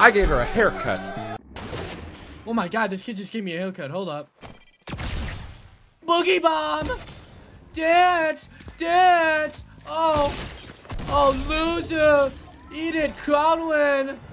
I gave her a haircut. Oh my god, this kid just gave me a haircut. Hold up. Boogie Bomb! Dance! Dance! Oh! Oh, loser! Eat it, Conwin!